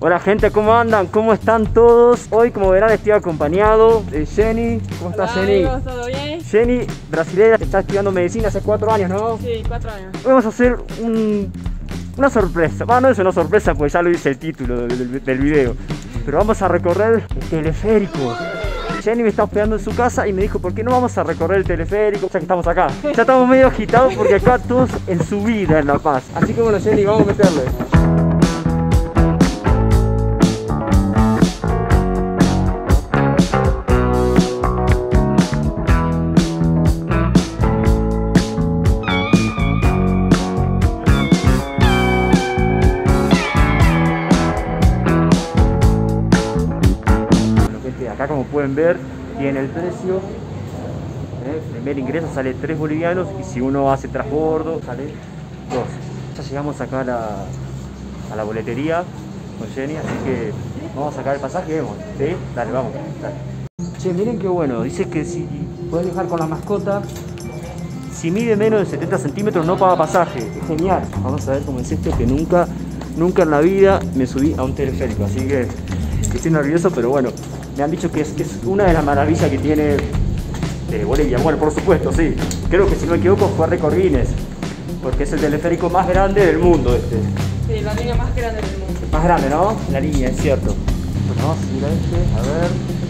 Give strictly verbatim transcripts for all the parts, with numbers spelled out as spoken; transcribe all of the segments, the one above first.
Hola gente, ¿cómo andan? ¿Cómo están todos? Hoy, como verán, estoy acompañado de Jenny. ¿Cómo estás, Hola, Jenny? amigos, ¿todo bien? Jenny, brasilera, está estudiando medicina hace cuatro años, ¿no? Sí, cuatro años. Hoy vamos a hacer un, una sorpresa. Bueno, no es una sorpresa porque ya lo dice el título del, del, del video. Pero vamos a recorrer el teleférico. Jenny me está hospedando en su casa y me dijo, ¿por qué no vamos a recorrer el teleférico? Ya que estamos acá. Ya estamos medio agitados porque acá todos en su vida en La Paz. Así que bueno, Jenny, vamos a meterle. Acá, como pueden ver, tiene el precio. ¿eh? El primer ingreso sale tres bolivianos y si uno hace transbordo sale dos. Ya llegamos acá a la, a la boletería con Jenny, así que vamos a sacar el pasaje y vemos. ¿Sí? Dale, vamos. Dale. Che, miren qué bueno. Dice que si puedes viajar con la mascota, si mide menos de setenta centímetros no paga pasaje. Es genial. Vamos a ver cómo es esto, que nunca, nunca en la vida me subí a un teleférico, así que estoy nervioso, pero bueno. Me han dicho que es, que es una de las maravillas que tiene eh, Bolivia. Bueno, por supuesto, sí. Creo que si no me equivoco fue récord Guinness, porque es el teleférico más grande del mundo este. Sí, la línea más grande del mundo. Más grande, ¿no? La línea, es cierto. Bueno, vamos a ir a este, a ver.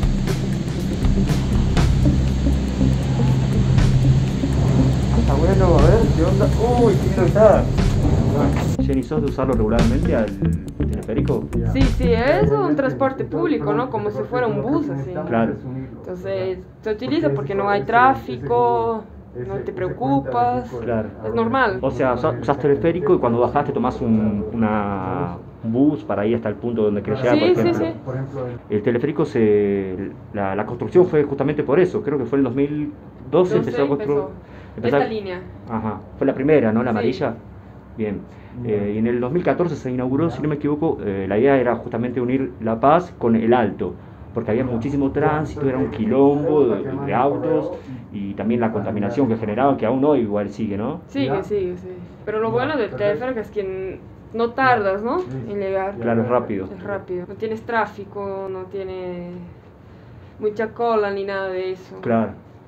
Está bueno, a ver, ¿qué onda? Uy, qué lindo que está. Jenny, ¿sos de usarlo regularmente al teleférico? Sí, sí, es un transporte público, ¿no? Como si fuera un bus, así. Claro. Entonces, se utiliza porque no hay tráfico, no te preocupas, Claro. es normal. O sea, usas teleférico y cuando bajaste tomás un, una, un bus para ir hasta el punto donde querés llegar, Sí, por ejemplo. sí, sí. El teleférico, se, la, la construcción fue justamente por eso. Creo que fue en dos mil doce empezó a construir. Empezó. Esta línea. Ajá, fue la primera, ¿no? La Sí. amarilla. Bien. Eh, y en el dos mil catorce se inauguró, si no me equivoco, eh, la idea era justamente unir La Paz con el Alto, porque había muchísimo tránsito, era un quilombo de, de autos y también la contaminación que generaba, que aún hoy igual sigue, ¿no? Sigue, sigue, sí. Pero lo bueno del teleférico es que no tardas, ¿no? En llegar. Claro, es rápido. Es rápido. No tienes tráfico, no tiene mucha cola ni nada de eso. Claro.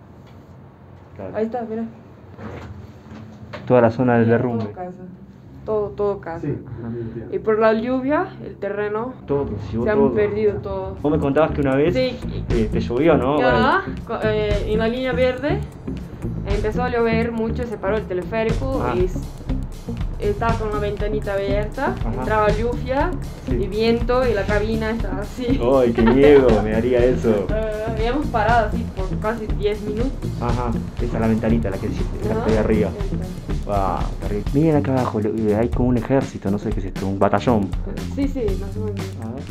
Claro. Ahí está, mira. Toda la zona del Mira, derrumbe. Todo casa. Todo, todo casa. Sí. Y por la lluvia, el terreno, Todo, se se han todo. perdido todo. Vos me contabas que una vez Sí. eh, te llovió, ¿no? Ya, co- eh, en la línea verde empezó a llover mucho, se paró el teleférico Ah. y s- estaba con la ventanita abierta, Ajá. entraba lluvia Sí. y viento y la cabina estaba así. ¡Ay, qué miedo! Me daría eso. Eh, habíamos parado así por casi diez minutos. Ajá, esa es la ventanita, la que dijiste, la que está ahí Ajá. arriba. Wow, terrible. Miren acá abajo, le- hay como un ejército, no sé qué es esto, un batallón. Sí, sí, más o menos. A ver.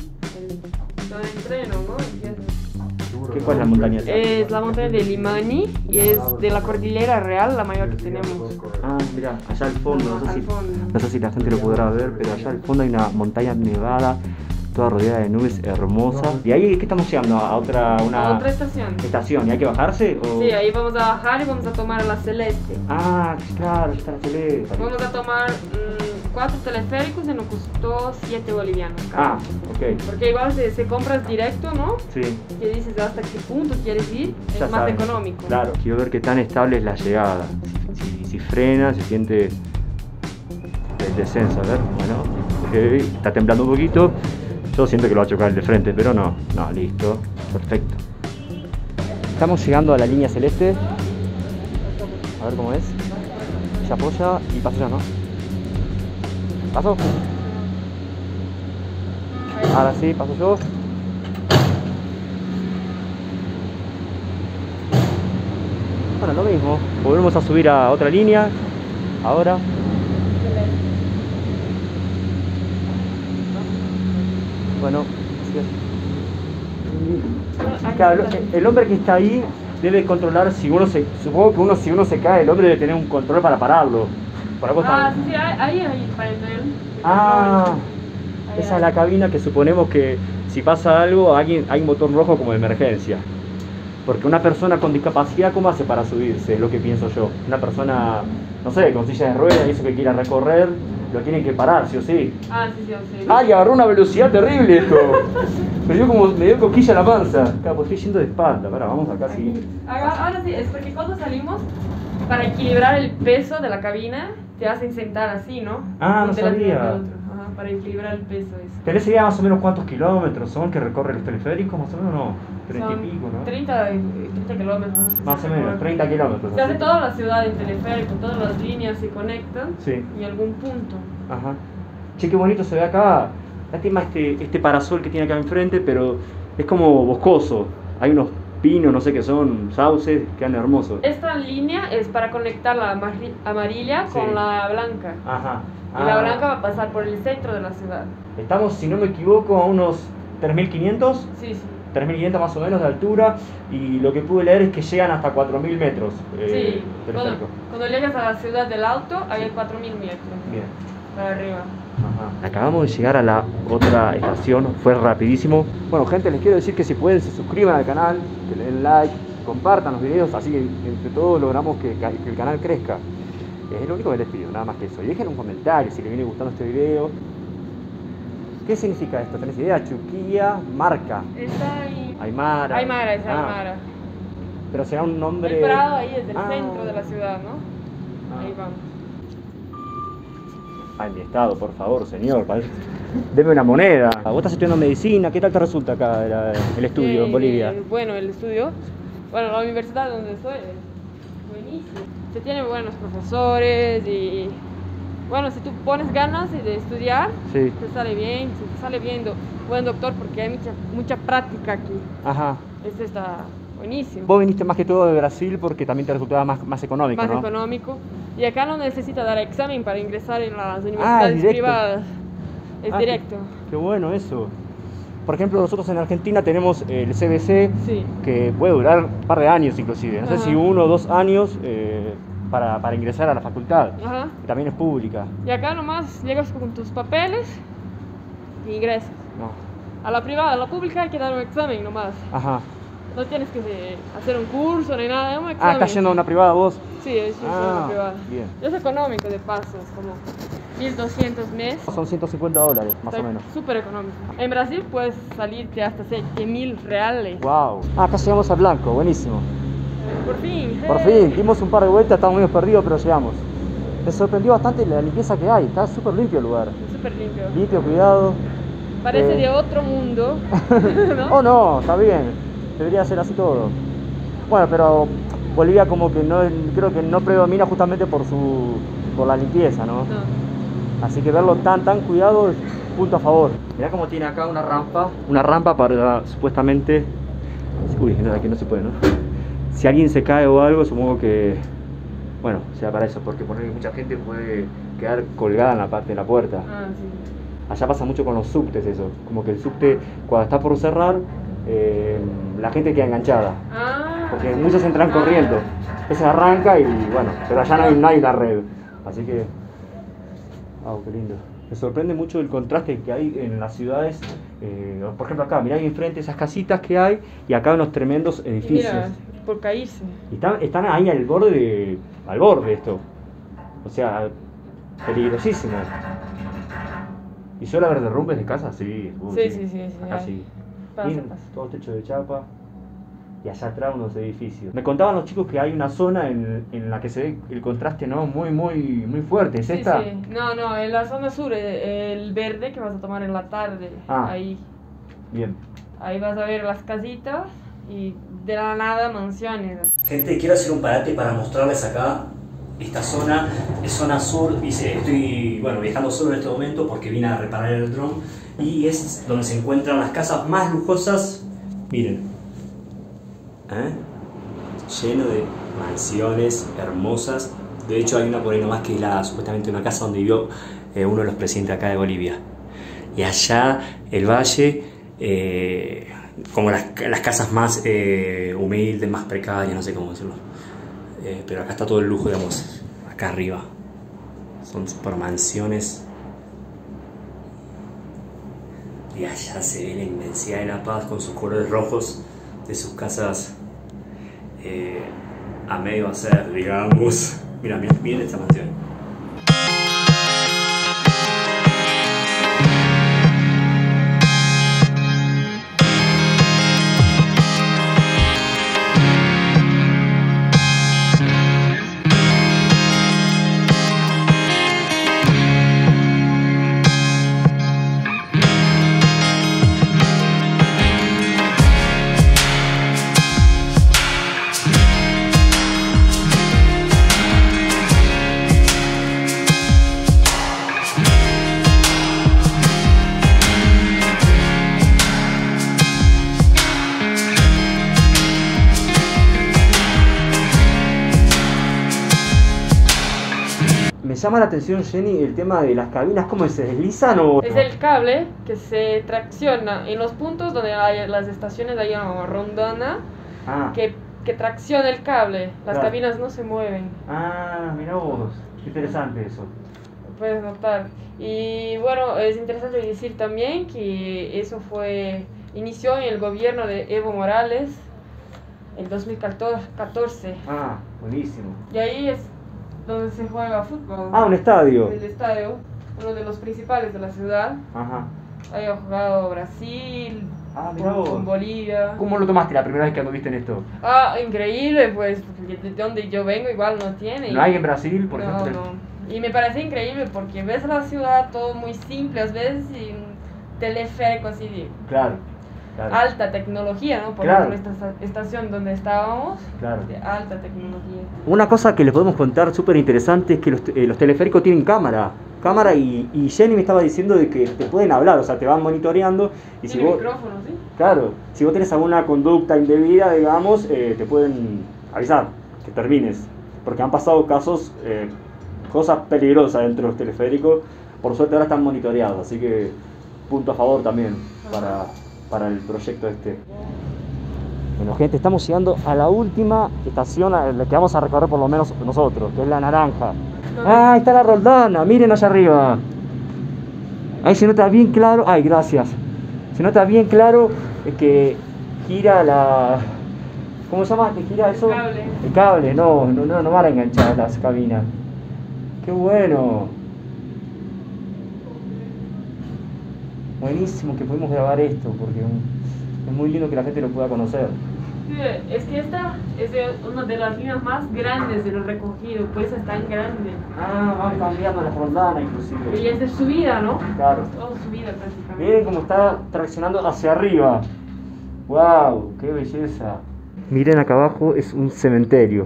El, todo el entreno, ¿no? Empieza. ¿Qué cuál es la montaña? Es la montaña de Limani y es de la Cordillera Real, la mayor que tenemos. Ah, mira, allá al fondo, no sé, Al si, fondo. no sé si la gente lo podrá ver, pero allá al fondo hay una montaña nevada, toda rodeada de nubes, hermosa. ¿Y ahí qué estamos llegando? ¿A otra, una A otra estación. estación? ¿Y hay que bajarse? O... Sí, ahí vamos a bajar y vamos a tomar la Celeste. Ah, claro, ya está la celeste. Vamos a tomar mm, cuatro teleféricos y nos costó siete bolivianos cada Ah, uno. ok, Porque igual si, si compras directo, ¿no? sí. Que dices hasta qué punto quieres ir, es Ya más saben. económico. Claro, quiero ver qué tan estable es la llegada. Si, si, si frena, si siente el descenso. A ver, bueno, ok, está temblando un poquito. Yo siento que lo va a chocar el de frente, pero no, no, listo, perfecto. Estamos llegando a la línea celeste. A ver cómo es. Se apoya y paso ya, ¿no? ¿Paso? Ahora sí, paso yo. Bueno, lo mismo. Volvemos a subir a otra línea. Ahora. Bueno, claro, el, el hombre que está ahí debe controlar si uno se... Supongo que uno si uno se cae, el hombre debe tener un control para pararlo. Por algo Ah, está- sí, ahí hay para entrar. Ah, Ahí esa hay. es la cabina que suponemos que si pasa algo, alguien, hay un botón rojo como de emergencia. Porque una persona con discapacidad, ¿cómo hace para subirse? Es lo que pienso yo. Una persona, no sé, con silla de ruedas y eso que quiera recorrer, lo tienen que parar, sí o sí. Ah, sí, sí, sí. ¡Ay, agarró una velocidad terrible esto! Me dio como, me dio cosquilla la panza. Claro, pues estoy yendo de espalda. Pará, vamos acá, sí. Ahora, ahora sí, es porque cuando salimos, para equilibrar el peso de la cabina, te hacen sentar así, ¿no? Ah, no Un delante sabía. del otro. Ajá, para equilibrar el peso. Eso. ¿Tenés idea más o menos cuántos kilómetros son que recorre los teleféricos? Más o menos no. treinta y Son pico, ¿no? treinta, treinta kilómetros. Más o menos, treinta kilómetros. Se hace así. toda la ciudad en teleférico, todas las líneas se conectan Sí. en algún punto. Ajá. Che, qué bonito se ve acá. Lástima este, este parasol que tiene acá enfrente, pero es como boscoso. Hay unos pinos, no sé qué son, sauces, quedan hermosos. Esta línea es para conectar la amarri- amarilla Sí. con la blanca. Ajá. Y la Ah, blanca va a pasar por el centro de la ciudad. Estamos, si no me equivoco, a unos tres mil quinientos. Sí, sí. tres mil quinientos más o menos de altura. Y lo que pude leer es que llegan hasta cuatro mil metros. eh, Sí, cuando, teleférico. cuando llegas a la ciudad del Alto hay cuatro mil metros Bien. para arriba. Ajá. Acabamos de llegar a la otra estación, fue rapidísimo. Bueno, gente, les quiero decir que si pueden se suscriban al canal, que le den like, compartan los videos, así que entre todos logramos que, que el canal crezca. Es lo único que les pido, nada más que eso. Y dejen un comentario si les viene gustando este video. ¿Qué significa esto? ¿Tenés idea? Chuquía, marca. Está ahí. Aymara. Aymara, es Ah, Aymara. pero será un nombre... El Prado ahí es del Ah. centro de la ciudad, ¿no? Ah. Ahí vamos. Ay, mi estado, por favor, señor. Deme una moneda. Vos estás estudiando medicina, ¿qué tal te resulta acá la- el estudio en Eh, Bolivia? Bueno, el estudio, bueno, la universidad donde estoy es buenísimo. Se tiene buenos profesores y, bueno, si tú pones ganas de estudiar, Sí. te sale bien, se te sale bien, do- buen doctor porque hay mucha, mucha práctica aquí. Ajá. Este está buenísimo. Vos viniste más que todo de Brasil porque también te resultaba más, más económico, Más ¿no? económico. Y acá no necesita dar examen para ingresar en las universidades directo. privadas. Es Ah, directo. Qué, qué bueno eso. Por ejemplo, nosotros en Argentina tenemos el C B C, Sí. que puede durar un par de años inclusive. No sé Ajá. si uno o dos años eh, para, para ingresar a la facultad. Ajá. Que también es pública. Y acá nomás llegas con tus papeles y ingresas. No. A la privada, a la pública hay que dar un examen nomás. Ajá. No tienes que eh, hacer un curso ni nada, es un Ah, examen. ¿estás yendo a una privada vos? Sí, es yo soy Ah, una privada. bien. Es económico de paso, es como mil doscientos mes. Son ciento cincuenta dólares, más Está o menos. súper económico. En Brasil puedes salirte hasta siete mil reales. Wow. Ah, acá llegamos a Blanco, buenísimo. Por fin. Por ¡hey! fin, dimos un par de vueltas, estábamos medio perdidos, pero llegamos. Me sorprendió bastante la limpieza que hay, está súper limpio el lugar. Es súper limpio. Limpio, cuidado. Parece Eh. de otro mundo. ¿no? Oh no, está bien, debería ser así todo. Bueno, pero Bolivia como que no, creo que no predomina justamente por su, por la limpieza, ¿no? No. Así que verlo tan, tan cuidado es punto a favor. Mirá cómo tiene acá una rampa, una rampa para supuestamente... Uy, no, aquí no se puede, ¿no? Si alguien se cae o algo, supongo que... Bueno, sea para eso, porque por ahí mucha gente puede quedar colgada en la parte de la puerta. Ah, sí. Allá pasa mucho con los subtes eso, como que el subte cuando está por cerrar, eh, la gente queda enganchada, Ah. porque muchos entran corriendo, ese arranca y bueno, pero allá no hay, no hay una red, así que... Wow, qué lindo. Me sorprende mucho el contraste que hay en las ciudades, eh, por ejemplo acá, mirá ahí enfrente esas casitas que hay y acá unos tremendos Y edificios. mira, por caerse. Y están, están ahí al borde, de, al borde de esto, o sea, peligrosísimo. ¿Y suele haber derrumbes de casa? Sí, uy, Sí, sí, sí, sí, acá hay. sí. Pasa, Miren, pasa. todo techo de chapa. Y allá atrás unos edificios. Me contaban los chicos que hay una zona en, en la que se ve el contraste, ¿no? Muy, muy, muy fuerte. ¿Es Sí, esta? sí. No, no, en la zona sur, eh, el verde que vas a tomar en la tarde. Ah. Ahí, Bien. ahí vas a ver las casitas y de la nada mansiones. Gente, quiero hacer un parate para mostrarles acá esta zona, es zona sur, y se- estoy bueno, viajando solo en este momento porque vine a reparar el dron y es donde se encuentran las casas más lujosas, miren, ¿eh? Lleno de mansiones hermosas, de hecho hay una por ahí nomás que es la, supuestamente una casa donde vivió eh, uno de los presidentes acá de Bolivia, y allá el valle, eh, como las, las casas más eh, humildes, más precarias, no sé cómo decirlo. Eh, pero acá está todo el lujo, digamos, acá arriba. Son super mansiones. Y allá se ve la inmensidad de La Paz con sus colores rojos de sus casas eh, a medio hacer, digamos. Mira, miren, miren esta mansión. Me llama la atención, Jenny, el tema de las cabinas, ¿cómo se deslizan o...? Es el cable que se tracciona en los puntos donde hay las estaciones hay una rondana Ah, que, que tracciona el cable. Las Claro. cabinas no se mueven, ah, mirá vos, qué interesante eso. puedes notar. Y bueno, es interesante decir también que eso fue inició en el gobierno de Evo Morales en dos mil catorce. Ah, buenísimo. Y ahí es donde se juega fútbol. Ah, un estadio. El estadio, uno de los principales de la ciudad. Ajá. Ahí ha jugado Brasil, Ah, mirá con, vos. con Bolivia. ¿Cómo lo tomaste la primera vez que anduviste en esto? Ah, increíble, pues, porque de donde yo vengo igual no tiene. ¿No hay en Brasil, por no, ejemplo? no. Y me parece increíble porque ves la ciudad todo muy simple, a veces y un teleférico así de Claro, claro. alta tecnología, ¿no? Por Claro. ejemplo, esta esta- estación donde estábamos, Claro. de alta tecnología. Una cosa que les podemos contar súper interesante es que los, eh, los teleféricos tienen cámara. Cámara y, y Jenny me estaba diciendo de que te pueden hablar, o sea, te van monitoreando y si Tiene vos... micrófono, ¿sí? Claro, si vos tenés alguna conducta indebida, digamos, eh, te pueden avisar que termines. Porque han pasado casos, eh, cosas peligrosas dentro de los teleféricos. Por suerte ahora están monitoreados, así que punto a favor también para, para el proyecto este. Bueno, gente, estamos llegando a la última estación a la que vamos a recorrer por lo menos nosotros, que es la naranja. Ah, ahí está la Roldana, miren allá arriba. Ahí se nota bien claro, ay, gracias. Se nota bien claro que gira la... ¿Cómo se llama? ¿Que gira eso? El cable. El cable, no, no, no, no van a enganchar las cabinas. ¡Qué bueno! Buenísimo que pudimos grabar esto, porque es muy lindo que la gente lo pueda conocer. Sí, es que esta es de- una de las líneas más grandes de lo recogido, pues es tan grande. Ah, van cambiando las rondanas inclusive. Y es de subida, ¿no? Claro. Es todo subida prácticamente. Miren cómo está traccionando hacia arriba. ¡Wow! ¡Qué belleza! Miren acá abajo, es un cementerio.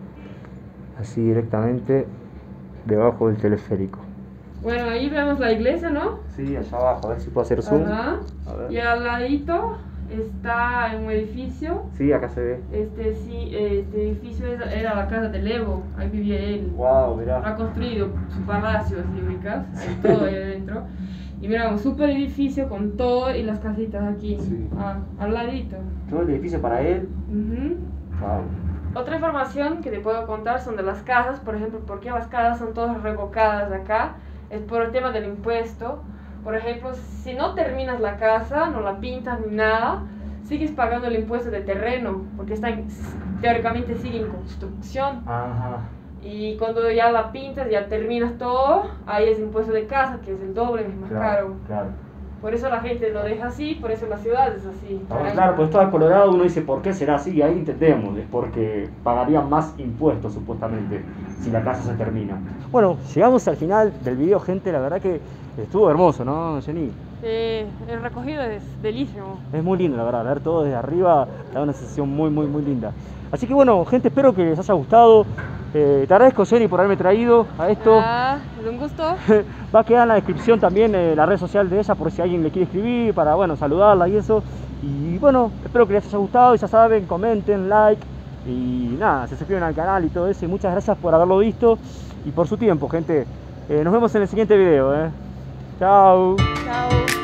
Así directamente debajo del teleférico. Bueno, ahí vemos la iglesia, ¿no? Sí, allá abajo, a ver si puedo hacer zoom. Ajá. A ver. Y al ladito está un edificio. Sí, acá se ve. Este sí, este edificio es- era la casa de Evo, ahí vivía él. ¡Wow! Ha Mirá. construido su palacio, así ubicas, ahí todo ahí adentro. Y mira, un super edificio con todo y las casitas aquí, Sí. ah, al ladito. Todo el edificio para él. Ujú. ¡Wow! Otra información que te puedo contar son de las casas, por ejemplo, por qué las casas son todas revocadas acá, es por el tema del impuesto. Por ejemplo, si no terminas la casa, no la pintas ni nada, sigues pagando el impuesto de terreno, porque está en- teóricamente sigue en construcción. Ajá. Y cuando ya la pintas, ya terminas todo, ahí es impuesto de casa, que es el doble, es más caro. Claro. Por eso la gente lo deja así, por eso la ciudad es así. Ahora, claro, pues todo Colorado uno dice, ¿por qué será así? Y ahí entendemos, es porque pagarían más impuestos supuestamente si la casa se termina. Bueno, llegamos al final del video, gente, la verdad que estuvo hermoso, ¿no, Jenny? Eh, el recogido es delísimo. Es muy lindo, la verdad, ver todo desde arriba da una sensación muy, muy, muy linda. Así que bueno, gente, espero que les haya gustado. Eh, te agradezco, Jenny, por haberme traído a esto. Ah, es un gusto. Va a quedar en la descripción también eh, la red social de ella por si alguien le quiere escribir, para bueno, saludarla y eso. Y bueno, espero que les haya gustado y ya saben, comenten, like y nada, se suscriben al canal y todo eso. Y muchas gracias por haberlo visto y por su tiempo, gente. Eh, nos vemos en el siguiente video. ¿eh? Chao. Chao.